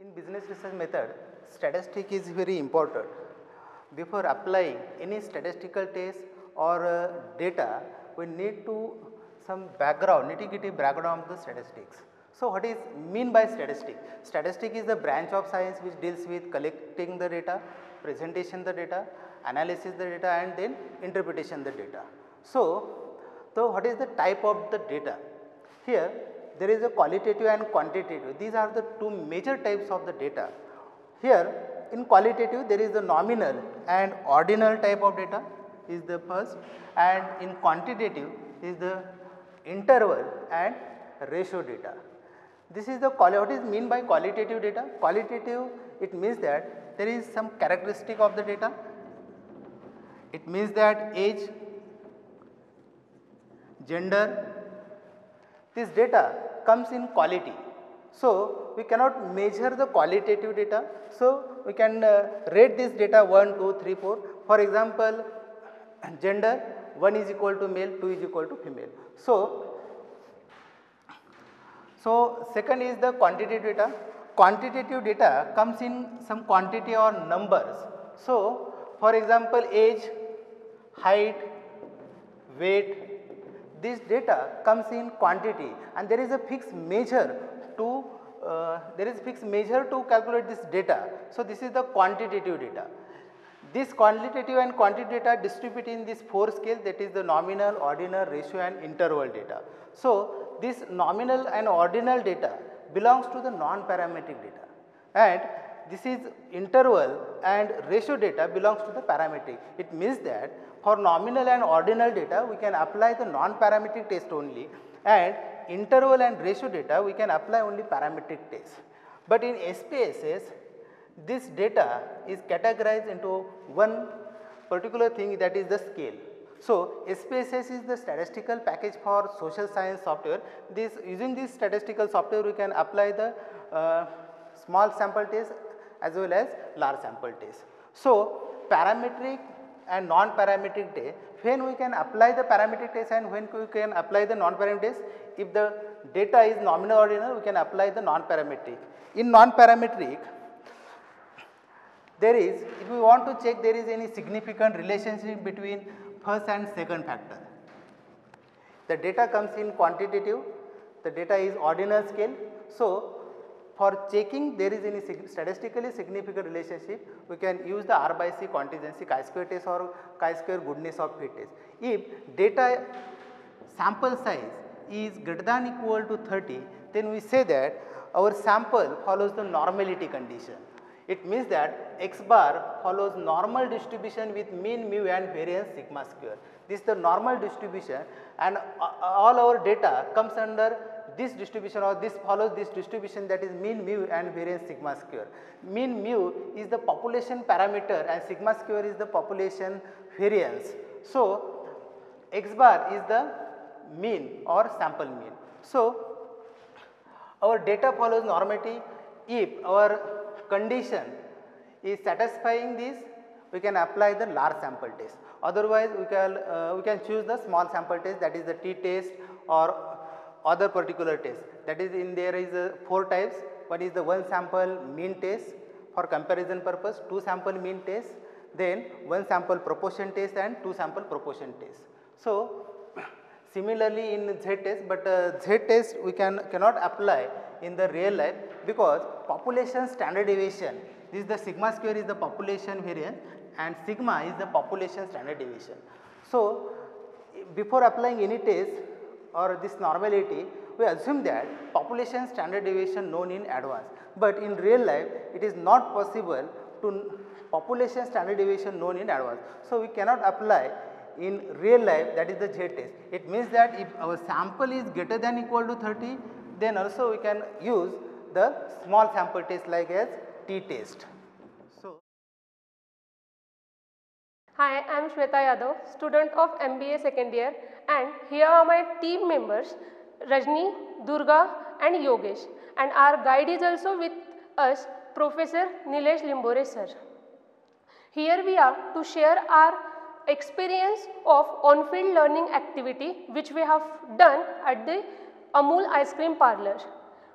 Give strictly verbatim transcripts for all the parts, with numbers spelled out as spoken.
In business research method, statistic is very important. Before applying any statistical test or uh, data, we need to some background, nitty-gritty background of the statistics. So, what is mean by statistic? Statistic is the branch of science which deals with collecting the data, presentation the data, analysis the data, and then interpretation the data. So, so what is the type of the data? Here there is a qualitative and quantitative. These are the two major types of the data. Here in qualitative there is the nominal and ordinal type of data is the first, and in quantitative is the interval and ratio data. This is the what is mean by qualitative data. Qualitative, it means that there is some characteristic of the data. It means that age, gender, this data comes in quality. So, we cannot measure the qualitative data. So, we can uh, rate this data one, two, three, four. For example, gender one is equal to male, two is equal to female. So, so second is the quantitative data. Quantitative data comes in some quantity or numbers. So, for example, age, height, weight, this data comes in quantity, and there is a fixed measure to uh, there is fixed measure to calculate this data. So, this is the quantitative data. This qualitative and quantitative data distribute in this four scales, that is the nominal, ordinal, ratio and interval data. So, this nominal and ordinal data belongs to the non-parametric data, and this is interval and ratio data belongs to the parametric. It means that for nominal and ordinal data we can apply the non-parametric test only, and interval and ratio data we can apply only parametric test. But in S P S S this data is categorized into one particular thing, that is the scale. So, S P S S is the statistical package for social science software. This using this statistical software we can apply the uh, small sample test as well as large sample test. So, parametric and non-parametric test, when we can apply the parametric test and when we can apply the non-parametric test, if the data is nominal or ordinal, we can apply the non-parametric. In non-parametric, there is, if we want to check there is any significant relationship between first and second factor. The data comes in quantitative, the data is ordinal scale. So, for checking there is any sig statistically significant relationship, we can use the R by C contingency chi-square test or chi-square goodness of fit test. If data sample size is greater than equal to thirty, then we say that our sample follows the normality condition. It means that x bar follows normal distribution with mean, mu and variance sigma square. This is the normal distribution, and all our data comes under this distribution, or this follows this distribution, that is mean, mu and variance sigma square. Mean mu is the population parameter and sigma square is the population variance. So, x bar is the mean or sample mean. So, our data follows normality. If our condition is satisfying this, we can apply the large sample test. Otherwise, we can uh, we can choose the small sample test, that is the t test or other particular test. That is, in there is uh, four types. One is the one sample mean test for comparison purpose, two sample mean test, then one sample proportion test and two sample proportion test. So, similarly in Z test, but uh, Z test we can cannot apply in the real life because population standard deviation, this is the sigma square is the population variance and sigma is the population standard deviation. So, before applying any test or this normality, we assume that population standard deviation known in advance, but in real life it is not possible to population standard deviation known in advance. So, we cannot apply in real life, that is the Z test. It means that if our sample is greater than equal to thirty, then also we can use the small sample test like as t test. So, hi, I am Shweta Yadav, student of M B A second year, and here are my team members Rajni, Durga and Yogesh, and our guide is also with us, Professor Nilesh Limbore sir. Here we are to share our experience of on-field learning activity which we have done at the Amul ice cream parlor.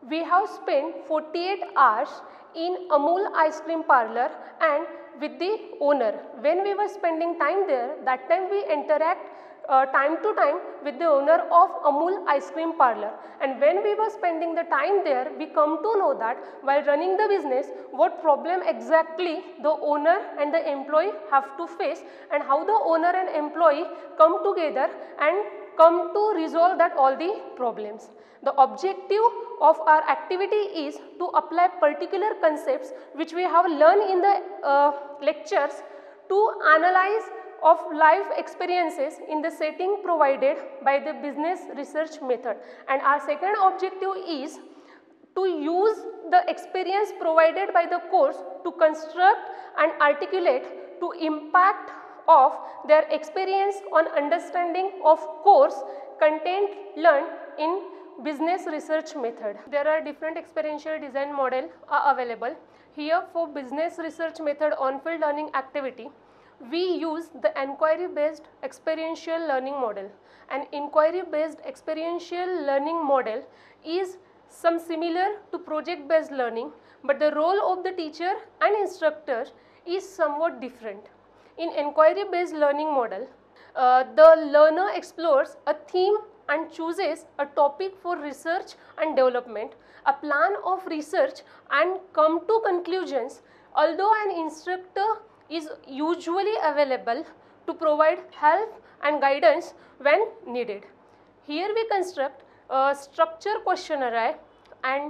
We have spent forty-eight hours in Amul ice cream parlor and with the owner. When we were spending time there, that time we interact uh, time to time with the owner of Amul ice cream parlor. And when we were spending the time there, we come to know that while running the business, what problem exactly the owner and the employee have to face, and how the owner and employee come together and come to resolve that all the problems. The objective of our activity is to apply particular concepts which we have learned in the uh, lectures to analyze of life experiences in the setting provided by the business research method. And our second objective is to use the experience provided by the course to construct and articulate to impact of their experience on understanding of course content learned in business research method. There are different experiential design model are available. Here for business research method on-field learning activity, we use the inquiry based experiential learning model. An inquiry based experiential learning model is some similar to project based learning, but the role of the teacher and instructor is somewhat different. In inquiry based learning model, uh, the learner explores a theme and chooses a topic for research and development, a plan of research and come to conclusions, although an instructor is usually available to provide help and guidance when needed. Here we construct a structure questionnaire and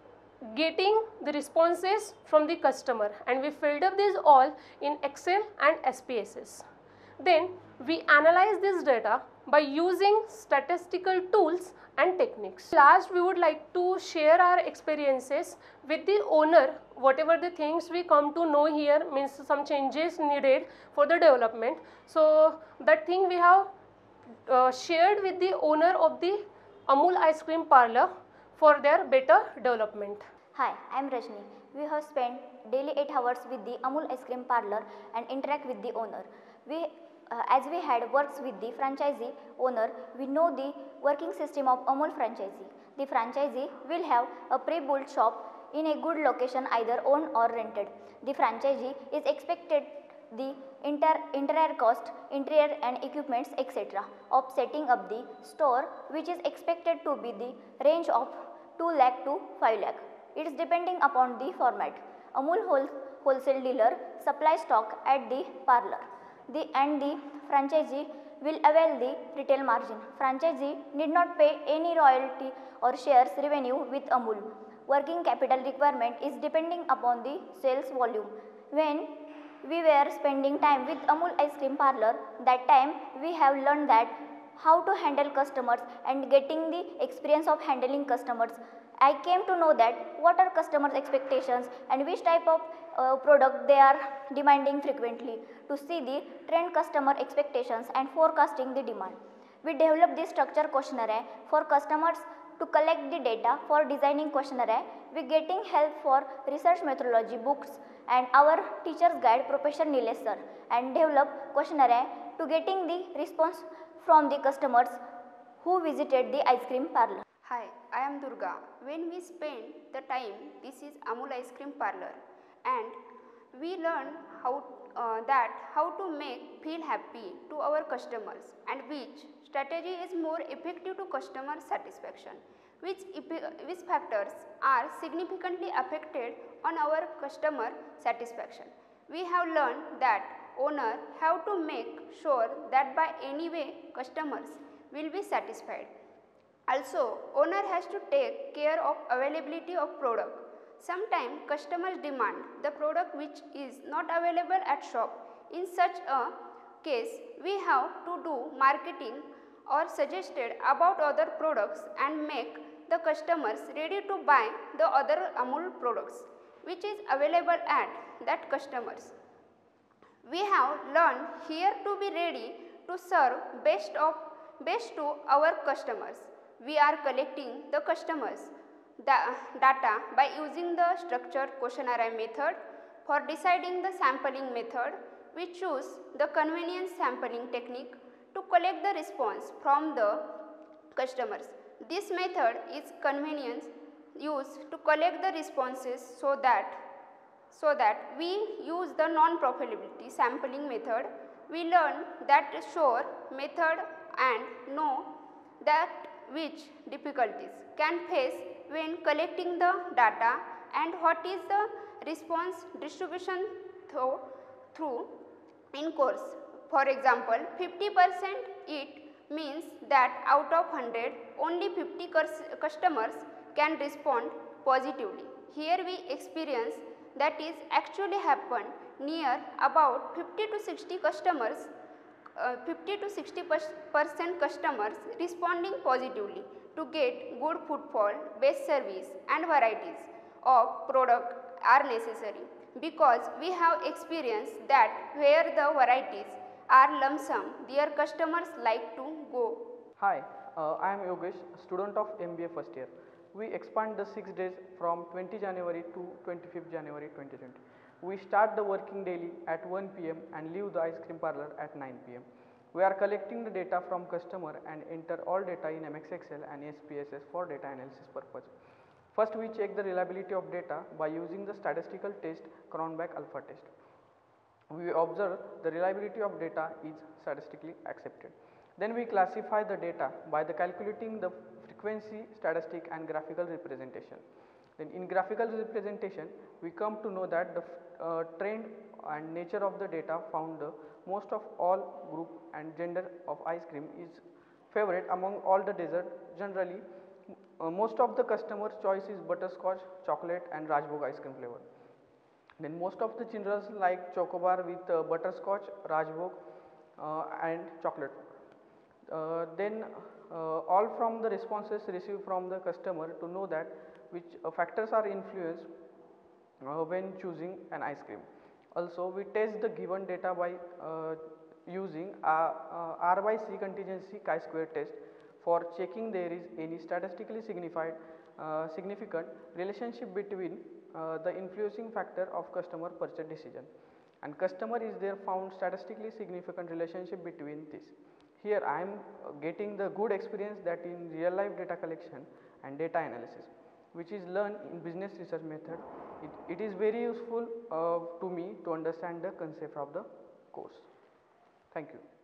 getting the responses from the customer, and we filled up this all in Excel and S P S S. Then we analyze this data by using statistical tools and techniques. Last, we would like to share our experiences with the owner. Whatever the things we come to know here means some changes needed for the development. So that thing we have uh, shared with the owner of the Amul ice cream parlor for their better development. Hi, I am Rajni. We have spent daily eight hours with the Amul ice cream parlor and interact with the owner. We Uh, as we had works with the franchisee owner, we know the working system of Amul franchisee. The franchisee will have a pre-built shop in a good location, either owned or rented. The franchisee is expected the inter interior cost, interior and equipments, et cetera of setting up the store, which is expected to be the range of two lakh to five lakh. It is depending upon the format. Amul whole, wholesale dealer supply stock at the parlor. The, and the franchisee will avail the retail margin. Franchisee need not pay any royalty or shares revenue with Amul. Working capital requirement is depending upon the sales volume. When we were spending time with Amul ice cream parlor, that time we have learned that how to handle customers and getting the experience of handling customers. I came to know that what are customers' expectations and which type of uh, product they are demanding frequently, to see the trend customer expectations and forecasting the demand. We developed this structure questionnaire for customers to collect the data for designing questionnaire. We getting help for research methodology books and our teacher's guide Professor Nilesh sir, and develop questionnaire to getting the response from the customers who visited the ice cream parlor. Hi, I am Durga. When we spend the time, this is Amul ice cream parlor, and we learn how uh, that how to make feel happy to our customers and which strategy is more effective to customer satisfaction, which, which factors are significantly affected on our customer satisfaction. We have learned that owner have to make sure that by any way customers will be satisfied. Also, owner has to take care of availability of product. Sometimes customers demand the product which is not available at shop. In such a case, we have to do marketing or suggested about other products and make the customers ready to buy the other Amul products which is available at that customers. We have learned here to be ready to serve best of best to our customers. We are collecting the customers data by using the structured questionnaire method. For deciding the sampling method, we choose the convenience sampling technique to collect the response from the customers. This method is convenience used to collect the responses so that so that we use the non-profitability sampling method. We learn that sure method and know that which difficulties can face when collecting the data and what is the response distribution through, through in course. For example, fifty percent it means that out of one hundred only fifty customers can respond positively. Here we experience that is actually happen near about fifty to sixty customers, uh, fifty to sixty percent customers responding positively to get good footfall, best service and varieties of product are necessary, because we have experienced that where the varieties are lump sum, their customers like to go. Hi, uh, I am Yogesh, student of M B A first year. We expand the six days from twentieth January to twenty-fifth January twenty twenty. We start the working daily at one P M and leave the ice cream parlor at nine P M We are collecting the data from customer and enter all data in M S Excel and S P S S for data analysis purpose. First, we check the reliability of data by using the statistical test Cronbach alpha test. We observe the reliability of data is statistically accepted. Then we classify the data by the calculating the frequency, statistic and graphical representation. Then in graphical representation, we come to know that the uh, trend and nature of the data found the most of all group and gender of ice cream is favorite among all the dessert. Generally, uh, most of the customers' choice is butterscotch, chocolate and Rajbhog ice cream flavor. Then most of the children like chocobar with uh, butterscotch, Rajbhog uh, and chocolate. Uh, then uh, all from the responses received from the customer to know that which uh, factors are influenced uh, when choosing an ice cream. Also, we test the given data by uh, using a, uh, R by C contingency chi-square test for checking there is any statistically signified uh, significant relationship between uh, the influencing factor of customer purchase decision, and customer is there found statistically significant relationship between this. Here I am getting the good experience that in real life data collection and data analysis, which is learned in business research method. It, it is very useful uh, to me to understand the concept of the course. Thank you.